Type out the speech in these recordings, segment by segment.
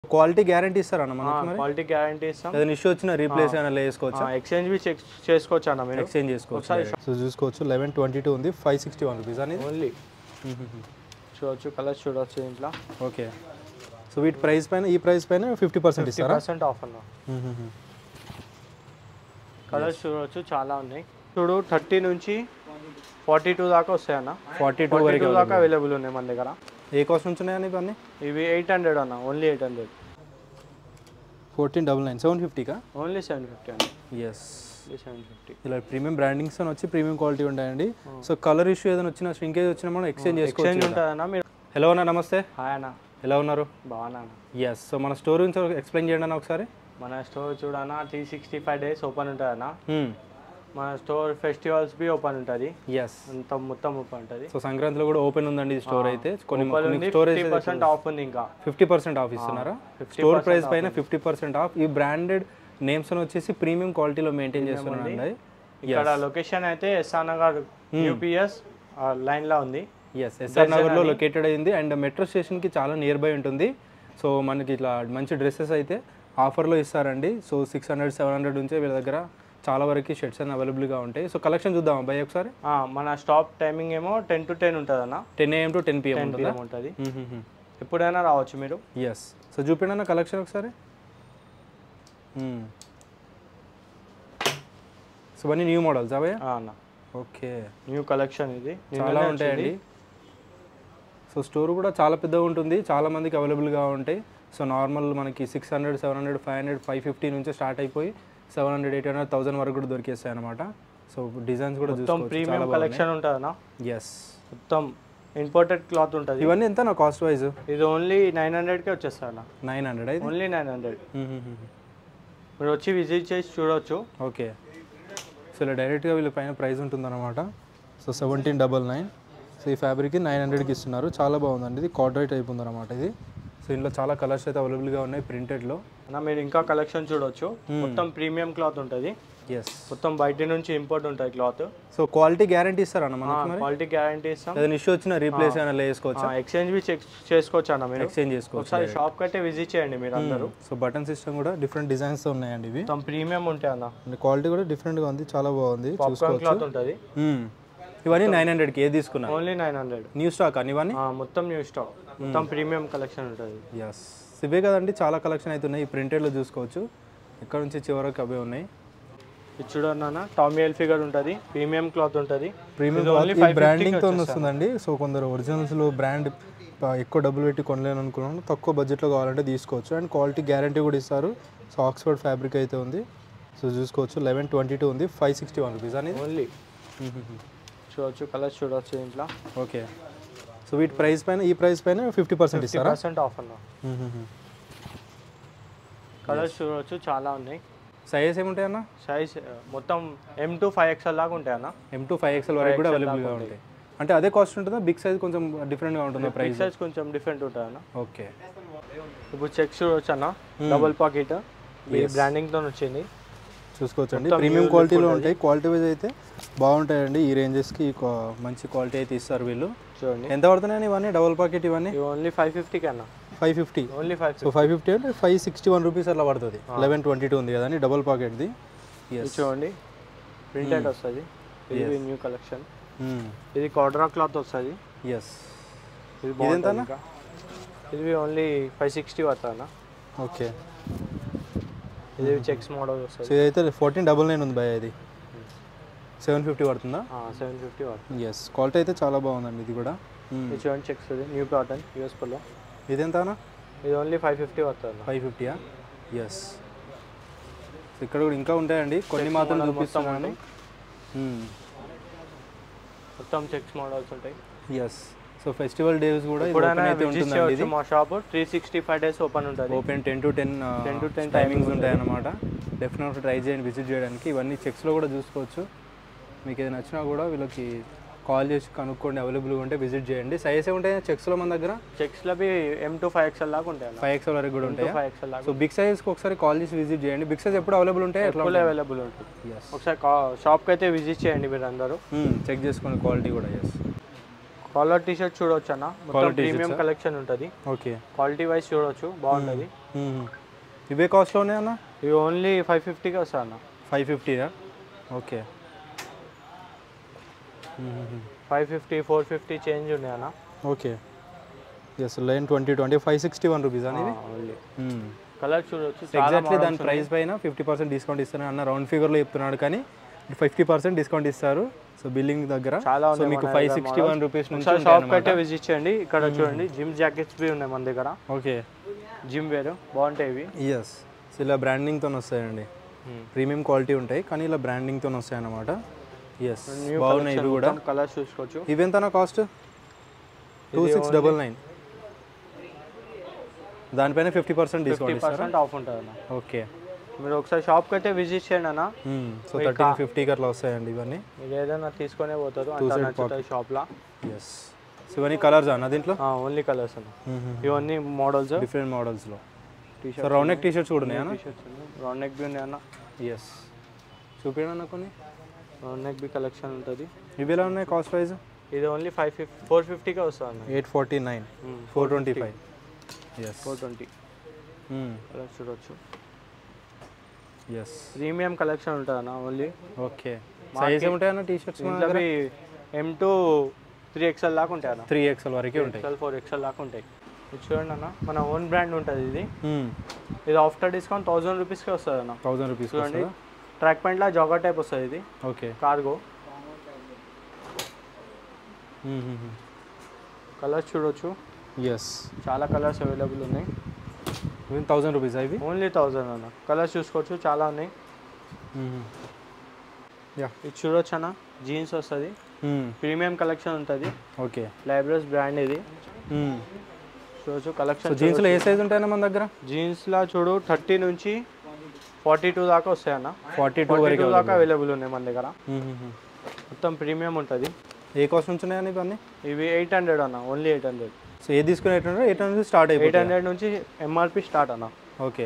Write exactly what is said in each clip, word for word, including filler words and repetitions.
Quality guarantee ఇస్తారా అన్న మనకి? మరి క్వాలిటీ గ్యారంటీ ఇస్తాం. ఏదైనా ఇష్యూ వచ్చినా రీప్లేస్ అయినా చేసుకోవచ్చా? ఎక్స్చేంజ్ బి చెక్ చేసుకోవచ్చు అన్న, మీరు ఎక్స్చేంజ్ చేసుకోవచ్చు. సో చూసుకోవచ్చు లెవెన్ ట్వంటీ టూ ఉంది, ఫైవ్ సిక్స్టీ వన్ రూపీస్ అనేది ఓన్లీ. చూడవచ్చు, కలర్స్ చూడవచ్చు ఇంట్లో. ఓకే, సో వీటి ప్రైస్ పైన ఈ ప్రైస్ పైన ఫిఫ్టీ పర్సెంట్ ఇస్తారా? పర్సెంట్ ఆఫ్ అన్న. కలర్స్ చూడవచ్చు, చాలా ఉన్నాయి. చూడు థర్టీ నుంచి ఫార్టీ టూ దాకా వస్తాయి అన్న. ఫార్టీ టూ వరకు దాకా అవైలబుల్ ఉన్నాయి మన దగ్గర. ఏ కాస్ట్ నుంచి ఉన్నాయని ఇవన్నీ? ఇవి ఎయిట్ హండ్రెడ్ అన్న, only eight hundred. Fourteen double nine seven ఫిఫ్టీకా? ఓన్లీ సెవెన్ ఫిఫ్టీ అన్న. Yes, seven fifty. ఇలా ప్రీమియం బ్రాండింగ్స్ అని వచ్చి ప్రీమియం క్వాలిటీ ఉంటాయండి. సో కలర్ ఇష్యూ ఏదైనా వచ్చినా, ష్రింకేజ్ వచ్చినా మనం ఎక్స్చేంజ్ చేసుకోవచ్చు ఉంటుందన్న. మీరు హలో అన్న, నమస్తే. హాయ్ అన్న, ఎలా ఉన్నారు? బాగున్నా. ఎస్, సో మన స్టోర్ గురించి ఎక్స్ప్లెయిన్ చేయండి అన్న ఒకసారి. మన స్టోర్ చూడన్నా three sixty five days open ఉంటుంది అన్న. మన స్టోర్ ఫెస్టివల్స్ బి ఓపెన్ ఉంటుంది. ఎస్, అంత మొత్తం ఓపెన్ ఉంటుంది. సో సంక్రాంతిలో కూడా ఓపెన్ ఉందండి ఈ స్టోర్ అయితే. కొన్ని ఫిఫ్టీ పర్సెంట్ ఆఫ్ ఉంది. ఇంకా ఫిఫ్టీ పర్సెంట్ ఆఫ్ ఇస్తున్నారా? స్టోర్ ప్రైస్ పైన ఫిఫ్టీ పర్సెంట్ ఆఫ్. ఈ బ్రాండెడ్ నేమ్స్ అని వచ్చేసి ప్రీమియం క్వాలిటీలో మెయింటైన్ చేస్తున్నారండి. ఇక్కడ లొకేషన్ అయితే ఎస్ఆర్ నగర్ యూపీఎస్ లైన్ లో ఉంది. ఎస్, ఎస్ఆర్ నగర్ లో లొకేటెడ్ అయింది అండ్ మెట్రో స్టేషన్ కి చాలా నియర్ బై ఉంటుంది. సో మనకి ఇట్లా మంచి డ్రెస్సెస్ అయితే ఆఫర్లో ఇస్తారండి. So six hundred seven hundred నుంచే వీళ్ళ దగ్గర చాలా వరకు షర్ట్స్ అన్ని అవైలబుల్గా ఉంటాయి. సో కలెక్షన్ చూద్దాం అబ్బాయి ఒకసారి. మన స్టాప్ టైమింగ్ ఏమో టెన్ టు టెన్ ఉంటుంది అన్న. Ten AM to ten PM ఉంటుంది. ఎప్పుడైనా రావచ్చు మీరు. ఎస్, సో చూపిండి అన్న కలెక్షన్ ఒకసారి. సో ఇవన్నీ న్యూ మోడల్స్ అవే అన్న? ఓకే, న్యూ కలెక్షన్ ఇది, చాలా ఉంటాయండి. సో స్టోర్ కూడా చాలా పెద్దగా ఉంటుంది, చాలా మందికి అవైలబుల్గా ఉంటాయి. సో నార్మల్ మనకి six hundred seven hundred five hundred five fifty నుంచి స్టార్ట్ అయిపోయి seven hundred eight hundred thousand వరకు కూడా దొరికేస్తాయి అనమాట. సో డిజైన్స్ కూడా మొత్తం ప్రీమియం కలెక్షన్ ఉంటుందన్నా. ఎస్, మొత్తం ఇంపోర్టెడ్ క్లాత్ ఉంటుంది. ఇవన్నీ ఎంత నా కాస్ట్ వైజ్? ఇది ఓన్లీ నైన్ హండ్రెడ్కే వచ్చేస్తా అన్న. నైన్ హండ్రెడ్ అయితే ఓన్లీ నైన్ హండ్రెడ్. మీరు వచ్చి విజిట్ చేసి చూడవచ్చు. ఓకే, సో ఇలా డైరెక్ట్గా వీళ్ళ పైన ప్రైస్ ఉంటుందన్నమాట. So seventeen double nine. So ఈ ఫ్యాబ్రిక్కి నైన్ హండ్రెడ్కి ఇస్తున్నారు. చాలా బాగుందండి, ఇది కార్డ్రైట్ టైప్ ఉందన్నమాట ఇది. సో ఇందులో చాలా కలర్స్ అయితే అవైలబుల్గా ఉన్నాయి ప్రింటెడ్లో. అన్న మీరు ఇంకా కలెక్షన్ చూడవచ్చు. మొత్తం ప్రీమియం క్లాత్ ఉంటుంది. ఎస్, మొత్తం బయట నుంచి ఇంపోర్ట్ ఉంటుంది క్లాత్. సో క్వాలిటీ గ్యారంటీ ఇస్తారా అన్న మనకి? క్వాలిటీ గ్యారంటీ ఇస్తాం. ఏదైనా ఇష్యూ వచ్చినా రీప్లేస్ అయినా చేసుకోవచ్చు. ఎక్స్చేంజ్ బి చెక్ చేసుకోవచ్చు అన్న. మీరు ఎక్స్చేంజ్ చేసుకోవచ్చు. ఒకసారి షాప్ కట్టే విజిట్ చేయండి మీరు అందరూ. సో బటన్ సిస్టమ్ కూడా డిఫరెంట్ డిజైన్స్ ఉన్నాయండి. ఇవి మొత్తం ప్రీమియం ఉంటాయి అన్న. క్వాలిటీ కూడా డిఫరెంట్గా ఉంది, చాలా బాగుంది. చూసుకోవచ్చు. క్లాత్ ఉంటుంది. ఇవన్నీ నైన్ హండ్రెడ్కి ఏది తీసుకున్నా? Only nine hundred. New stock అని ఇవన్నీ? మొత్తం న్యూ స్టాక్, మొత్తం ప్రీమియం కలెక్షన్ ఉంటుంది. ఎస్, ఇవే కదండి, చాలా కలెక్షన్ అయితే ఉన్నాయి. ఈ ప్రింటెడ్లో చూసుకోవచ్చు, ఇక్కడ నుంచి చివరకు అవే ఉన్నాయి. ఇది చూడన్నా టామీ ఎల్ ఫిగర్ ఉంటుంది, ప్రీమియం క్లాత్ ఉంటుంది. ప్రీమియం బ్రాండింగ్తో వస్తుందండి. సో కొందరు ఒరిజినల్స్లో బ్రాండ్ ఎక్కువ డబ్బులు పెట్టి కొనలేను అనుకున్నాను, తక్కువ బడ్జెట్లో కావాలంటే తీసుకోవచ్చు. అండ్ క్వాలిటీ గ్యారంటీ కూడా ఇస్తారు. సో ఆక్స్ఫర్డ్ ఫ్యాబ్రిక్ అయితే ఉంది. సో చూసుకోవచ్చు లెవెన్ ట్వంటీ టూ ఉంది, ఫైవ్ సిక్స్టీ వన్ రూపీస్ అని ఓన్లీ. చూడవచ్చు, కలర్స్ చూడవచ్చు ఇంట్లో. ఓకే, సో వీటి ప్రైస్ పైన ఈ ప్రైస్ పైన ఫిఫ్టీ పర్సెంట్ ఇస్తారా? పర్సెంట్ ఆఫ్ అన్న. కలర్స్ చూడవచ్చు, చాలా ఉన్నాయి. సైజెస్ ఏముంటాయి అన్న? సైజ్ మొత్తం ఎం టు ఫైవ్ ఎక్స్ఎల్ దాకా ఉంటాయి అన్న. ఎం టు ఫైవ్ ఎక్స్ఎల్ వరకు కూడా అవైలబుల్గా ఉంటాయి. అంటే అదే కాస్ట్ ఉంటుందా? బిగ్ సైజ్ కొంచెం డిఫరెంట్గా ఉంటుందా ప్రైస్? సైజ్ కొంచెం డిఫరెంట్ ఉంటుంది అన్న. ఓకే, ఇప్పుడు చెక్స్ చూడవచ్చు అన్న, డబుల్ పాకెట్ బ్రాండింగ్తో వచ్చింది. చూసుకోవచ్చు అండి, ప్రీమియం క్వాలిటీలో ఉంటాయి. క్వాలిటీ వైజ్ అయితే బాగుంటాయండి. ఈ రేంజెస్కి మంచి క్వాలిటీ అయితే ఇస్తారు వీళ్ళు. చూడండి ఎంత పడుతున్నాయి ఇవన్నీ డబుల్ పాకెట్? ఇవన్నీ ఓన్లీ ఫైవ్ ఫిఫ్టీకి అన్న. Five fifty only five. So five fifty అంటే ఫైవ్ సిక్స్టీ వన్ రూపీస్ అట్లా పడుతుంది. లెవెన్ ట్వంటీ టూ ఉంది కదండి డబుల్ పాకెట్ది. చూడండి ప్రింటెడ్ వస్తుంది. ఇది న్యూ కలెక్షన్. ఇది కార్డ్రా క్లాత్ వస్తుంది. ఎస్, ఇది బాగుంటుంది. ఇది ఓన్లీ ఫైవ్ సిక్స్టీ పడుతుంది అన్న. ఓకే, ఇది చెక్స్ మోడల్ వస్తుంది. సో ఇదైతే ఫోర్టీన్ డబల్ నైన్ ఉంది భయ. ఇది సెవెన్ ఫిఫ్టీ పడుతుందా? సెవెన్ ఫిఫ్టీ పడుతుంది. ఎస్, క్వాలిటీ అయితే చాలా బాగుందండి. ఇది కూడా ఇది చూడండి చెక్స్, ఇది న్యూ కాటన్ యూఎస్పీలో. ఇది ఎంతనా? ఇది ఓన్లీ ఫైవ్ ఫిఫ్టీ పడుతుంది. ఫైవ్ ఫిఫ్టీయా? ఎస్, ఇక్కడ కూడా ఇంకా ఉంటాయండి, కొన్ని మాత్రం చూపిస్తున్నాను. మొత్తం చెక్స్ మోడల్స్ ఉంటాయి. ఎస్, సో ఫెస్టివల్ డేస్ కూడా అయితే ఉంటుందండి. మా shop three sixty five days open ఉంటుంది. Open ten to ten ten to ten timings ఉంటాయి అన్నమాట. డెఫినెట్గా ట్రై చేయండి విజిట్ చేయడానికి. ఇవన్నీ చెక్స్లో కూడా చూసుకోవచ్చు. మీకు ఏది నచ్చినా కూడా వీళ్ళకి కాల్ చేసి కనుక్కోండి, అవైలబుల్గా ఉంటే విజిట్ చేయండి. సైజెస్ ఉంటాయి చెక్స్లో మన దగ్గర? చెక్స్లో ఎం టు ఫైవ్ ఎక్స్ఎల్ దాకా ఉంటాయి. ఫైవ్ ఎక్స్ఎల్ వరకు కూడా ఉంటాయి. ఫైవ్ ఎక్స్ఎల్ దాకా. సో బిగ్ సైజ్కి ఒకసారి కాల్ చేసి విజిట్ చేయండి. బిగ్ సైజ్ ఎప్పుడు అవైలబుల్ ఉంటాయి? ఎట్లా అవైలబుల్ ఉంటుంది. ఒకసారి షాప్కి అయితే విజిట్ చేయండి మీరు అందరూ, చెక్ చేసుకోండి క్వాలిటీ కూడా. ఎస్, కాలర్ టీ షర్ట్ చూడవచ్చు అన్న, మొత్తం ప్రీమియం కలెక్షన్ ఉంటుంది. ఓకే, క్వాలిటీ వైజ్ చూడవచ్చు, బాగుంటుంది. ఇవే కాస్ట్లో ఉన్నాయన్న? ఇవి ఓన్లీ ఫైవ్ ఫిఫ్టీకి వస్తాయి అన్న. ఫైవ్ ఫిఫ్టీయా? Okay. Five fifty four fifty change ఉన్నాయి అన్న. Okay. Yes line twenty twenty five sixty one rupees అనేది. ఓన్లీ కలర్ చూడొచ్చు. ఎగ్జాక్ట్లీ దాని ప్రైస్ పైన ఫిఫ్టీ పర్సెంట్ డిస్కౌంట్ ఇస్తాను అన్న. రౌండ్ ఫిగర్లో చెప్తున్నాడు కానీ ఫిఫ్టీ పర్సెంట్ డిస్కౌంట్ ఇస్తారు. సో బిల్లింగ్ దగ్గర చాలా సో మీకు ఫైవ్ సిక్స్టీ వన్ రూపీస్ నుంచి షాప్ అయితే విజిట్ చేయండి. ఇక్కడ చూడండి జిమ్ జాకెట్స్ బి ఉన్నాయి మన దగ్గర. ఓకే. జిమ్ వేరు బాగుంటాయి ఇవి. ఎస్. సో ఇలా బ్రాండింగ్తో వస్తాయండి, ప్రీమియం క్వాలిటీ ఉంటాయి కానీ ఇలా బ్రాండింగ్తో వస్తాయి అన్నమాట. ఎస్ బాగున్నాయి ఇవి కూడా. కలర్స్ చూసుకోవచ్చు. ఇవి ఎంతనా cost? Two six double nine. దానిపైన fifty percent discount percent off ఉంటుంది అన్న. ఓకే. మీరు ఒకసారి షాప్కి అయితే విజిట్ చేయండి అన్న. సో థర్టీన్ ఫిఫ్టీకి అట్లా వస్తాయండి ఇవన్నీ. మీరు ఏదైనా తీసుకునే పోతారు అంత షాప్లో. ఎస్. సో ఇవన్నీ కలర్స్ అన్న దీంట్లో? ఓన్లీ కలర్స్ అన్న. ఇవన్నీ మోడల్స్, డిఫరెంట్ మోడల్స్లో. So round neck T shirts కూడా ఉన్నాయా? రౌండ్ నెక్ బి ఉన్నాయి అన్న. ఎస్. చూపించండి అన్న కొన్ని. రౌండ్ నెక్ బి కలెక్షన్ ఉంటుంది. ఇవి ఎలా ఉన్నాయి కాస్ట్ ప్రైస్? ఇది ఓన్లీ ఫైవ్ ఫిఫ్టీ ఫోర్ ఫిఫ్టీకే వస్తుంది అన్న. Eight forty nine four twenty five. Yes. Four twenty colours చూడవచ్చు. ఎస్. ప్రీమియం కలెక్షన్ ఉంటుంది అన్న ఓన్లీ. ఓకే. సైజ్ ఉంటాయన్న టీ షర్ట్స్? అవి ఎం టూ త్రీ ఎక్స్ఎల్ దాకా ఉంటాయి అన్న. త్రీ ఎక్స్ఎల్ వరకే ఉంటాయి. ఎక్స్ఎల్ ఫోర్ ఎక్స్ఎల్ దాకా ఉంటాయి. ఇది చూడండి అన్న, మన ఓన్ బ్రాండ్ ఉంటుంది ఇది. ఇది ఆఫ్టర్ డిస్కౌంట్ థౌసండ్ రూపీస్కి వస్తుంది అన్న. థౌసండ్ రూపీస్ చూడండి. ట్రాక్ ప్యాంట్లా జాగర్ టైప్ వస్తుంది ఇది. ఓకే. కార్గో. కలర్స్ చూడొచ్చు. ఎస్. చాలా కలర్స్ అవైలబుల్ ఉన్నాయి. ఇవి థౌసండ్ రూపీస్ అవి? ఓన్లీ థౌసండ్ అన్న. కలర్స్ చూసుకోవచ్చు చాలా ఉన్నాయి. యా. ఇది చూడొచ్చు అన్న, జీన్స్ వస్తుంది. ప్రీమియం కలెక్షన్ ఉంటుంది. ఓకే. లైబ్రస్ బ్రాండ్ ఇది. చూడొచ్చు కలెక్షన్. జీన్స్లో ఏ సైజ్ ఉంటాయన్న మన దగ్గర? జీన్స్లో చూడు థర్టీ నుంచి ఫార్టీ టూ దాకా వస్తాయన్న. ఫార్టీ టూ వరకు దాకా అవైలబుల్ ఉన్నాయి మన దగ్గర. మొత్తం ప్రీమియం ఉంటుంది. ఏ కాస్ట్ నుంచి ఉన్నాయని ఇవన్నీ? ఇవి ఎయిట్ హండ్రెడ్ అన్న. Only eight hundred. సో ఏది తీసుకుని eight hundred eight hundred start అయిపోయి ఎయిట్ హండ్రెడ్ నుంచి ఎంఆర్పి స్టార్ట్ అన్న. ఓకే.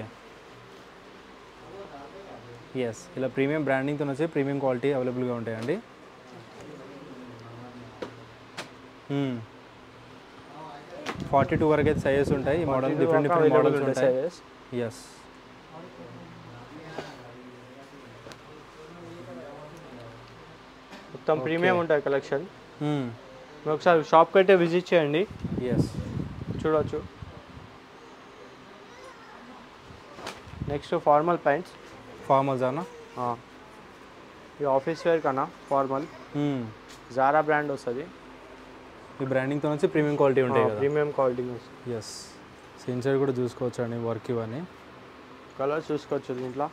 ఎస్. ఇలా ప్రీమియం బ్రాండింగ్తో వచ్చి ప్రీమియం క్వాలిటీ అవైలబుల్గా ఉంటాయండి. ఫార్టీ టూ వరకు అయితే సైజెస్ ఉంటాయి. ఈ మోడల్ డిఫరెంట్ డిఫరెంట్ మోడల్స్ ఉంటాయి. ఎస్. మొత్తం ప్రీమియం ఉంటుంది కలెక్షన్. మీరు ఒకసారి షాప్కి అయితే విజిట్ చేయండి. ఎస్. చూడవచ్చు. Next formal pants. ఫార్మల్స్ అన్న? ఈ ఆఫీస్ వేర్ కన్నా ఫార్మల్. జారా బ్రాండ్ వస్తుంది. ఈ బ్రాండింగ్తో వచ్చి ప్రీమియం క్వాలిటీ ఉంటాయి కదా? Premium quality. ఎస్. ఇన్సైడ్ కూడా చూసుకోవచ్చు అండి వర్క్ ఇవన్నీ. కలర్స్ చూసుకోవచ్చు దీంట్లో.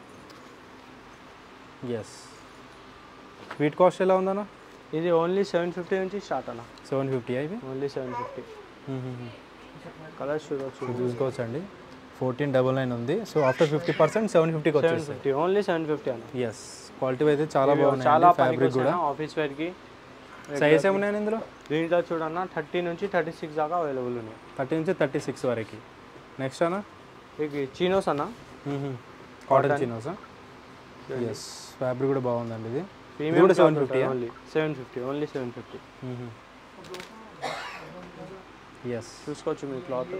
ఎస్. వీట్ కాస్ట్ ఎలా ఉందన్న? ఇది ఓన్లీ సెవెన్ ఫిఫ్టీ నుంచి స్టార్ట్ అన్న. సెవెన్ ఫిఫ్టీ అవి? Only seven fifty. కలర్స్ చూడవచ్చు. చూసుకోవచ్చు అండి. ఫోర్టీన్ డబల్ నైన్ ఉంది. So after fifty percent seven ఫిఫ్టీకి వచ్చేసి ఓన్లీ సెవెన్ ఫిఫ్టీ అన్న. ఎస్. క్వాలిటీ అయితే చాలా బాగుంది. చాలా ఫ్యాబ్రిక్ కూడా. ఆఫీస్ వేర్కి. సైజ్ ఏమున్నాయి ఇందులో? దీంట్లో చూడన్న థర్టీ నుంచి థర్టీ సిక్స్ దాకా అవైలబుల్ ఉన్నాయి. థర్టీ నుంచి థర్టీ సిక్స్ వరకు. నెక్స్ట్ అన్న ఇది చీనోస్ అన్న. కాటన్ చీనోసా? ఎస్. ఫ్యాబ్రిక్ కూడా బాగుందండి ఇది. ప్రీమియం కూడా seven fifty only. Seven fifty only seven fifty. Yes. చూసుకోవచ్చు మీ క్లాత్.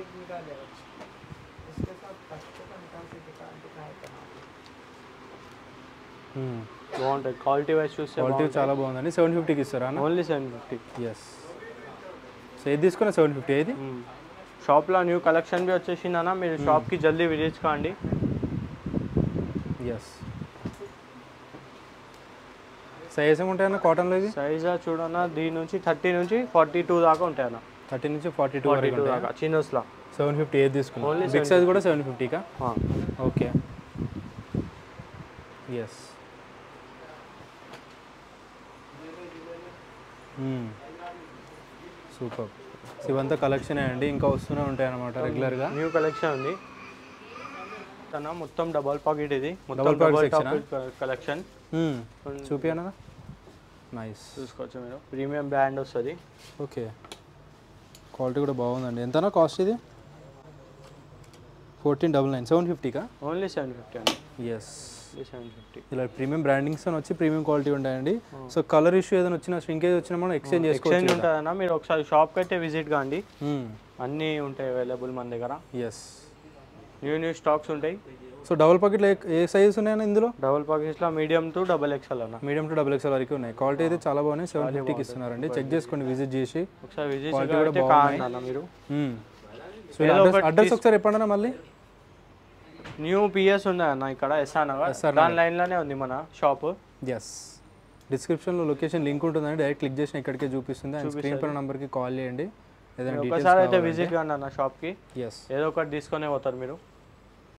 బాగుంటుంది క్వాలిటీ వైజ్ చూస్తే. క్వాలిటీ చాలా బాగుందండి. సెవెన్ ఫిఫ్టీకి ఇస్తారా? Only seven fifty. Yes. So ఏది తీసుకున్నా సెవెన్ ఫిఫ్టీ ఇది. షాప్లో న్యూ కలెక్షన్ బి వచ్చేసింది అన్న. మీరు షాప్కి జల్దీ విజిట్ కాండి. ఎస్. సైజ్ ఏముంటాయన్న కాటన్లో ఇది? సైజ్ చూడన్న దీని నుంచి థర్టీ నుంచి ఫార్టీ టూ దాకా ఉంటాయన్న. థర్టీ నుంచి ఫార్టీ టూ వరకు దాకా చీనోస్లో. సెవెన్ ఫిఫ్టీ ఏది తీసుకున్నా? బిగ్ సైజ్ కూడా సెవెన్ ఫిఫ్టీకా? ఓకే. ఎస్. సూపర్. ఇవంతా కలెక్షనే అండి, ఇంకా వస్తూనే ఉంటాయి అన్నమాట రెగ్యులర్గా. న్యూ కలెక్షన్ ఉంది తన. మొత్తం డబల్ పాకెట్ ఇది. డబల్ పాకెట్ కలెక్షన్ చూపియనా? నైస్. చూసుకోవచ్చు మీరు. ప్రీమియం బ్రాండ్ వస్తుంది. ఓకే. క్వాలిటీ కూడా బాగుందండి. ఎంతనా కాస్ట్ ఇది? ఫోర్టీన్ డబల్ నైన్ సెవెన్ ఫిఫ్టీకా? ఓన్లీ సెవెన్ ఫిఫ్టీ అండి. ఎస్. Seven fifty. ఇలా ప్రీమియం బ్రాండింగ్స్ అని వచ్చి ప్రీమియం క్వాలిటీ ఉంటాయండి. సో కలర్ ఇష్యూ ఏదైనా వచ్చినా, ష్రింకేజ్ వచ్చినా మనం ఎక్స్చేంజ్ చేసుకోవచ్చు. ఎక్స్చేంజ్ ఉంటుందన్నా. మీరు ఒకసారి షాప్కి అయితే విజిట్ కాండి. అన్నీ ఉంటాయి అవైలబుల్ మన దగ్గర. ఎస్. న్యూ న్యూ స్టాక్స్ ఉంటాయి. సో డబుల్ పాకెట్లో ఏ సైజెస్ ఉన్నాయన్న ఇందులో? డబుల్ పాకెట్స్లో మీడియం టు డబుల్ ఎక్స్ఎల్ అన్న. మీడియం టు డబుల్ ఎక్స్ఎల్ వరకు ఉన్నాయి. క్వాలిటీ అయితే చాలా బాగున్నాయి. సెవెన్ ఫిఫ్టీకి ఇస్తున్నారండి. చెక్ చేసుకోండి విజిట్ చేసి. ఒకసారి విజిట్ చేసి కావాలన్నా మీరు. సో అడ్రస్ అడ్రస్ ఒకసారి చెప్పండి మళ్ళీ. న్యూ పిఎస్ ఉంది అన్న ఇక్కడ ఎస్ఆర్ నగర్, దాని లైన్లోనే ఉంది మన షాప్. ఎస్, డిస్క్రిప్షన్లో లొకేషన్ లింక్ ఉంటుందండి. డైరెక్ట్ క్లిక్ చేసిన ఇక్కడికే చూపిస్తుంది. అండ్ స్క్రీన్ పైన నెంబర్కి కాల్ చేయండి. ఒకసారి అయితే విజిట్ కాండి అన్న షాప్కి. ఎస్, ఏదో ఒకటి తీసుకునే పోతారు మీరు.